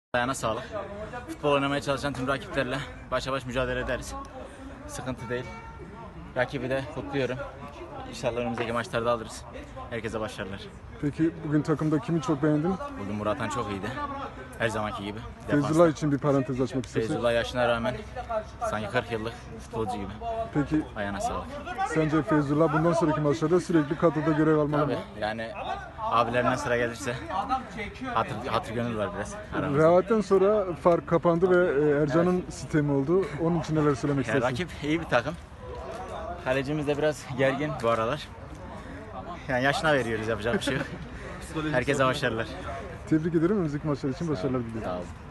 Ayağına sağlık. Futbol oynamaya çalışan tüm rakiplerle başa baş mücadele ederiz. Sıkıntı değil. Rakibi de kutluyorum. İnşallah önümüzdeki maçlarda alırız. Herkese başarılar. Peki bugün takımda kimi çok beğendin? Bugün Murat çok iyiydi. Her zamanki gibi. Feyzullah için bir parantez açmak istersen. Feyzullah yaşına rağmen sanki 40 yıllık futbolcu gibi. Peki Ayağına sağlık. sence Feyzullah bundan sonraki maçlarda sürekli kadroda görev almalı mı? Tabii yani abilerine sıra gelirse hatır gönül var biraz aramızda. Rehavetten sonra fark kapandı ve Ercan'ın sistemi oldu. Onun için neler söylemek Yani istersin? rakip iyi bir takım. Kalecimiz de biraz gergin bu aralar. Yani yaşına veriyoruz, yapacak bir şey yok. Herkese başarılar. Tebrik ederim. Önümüzdeki maçlar için başarılar diliyorum. Sağ olun.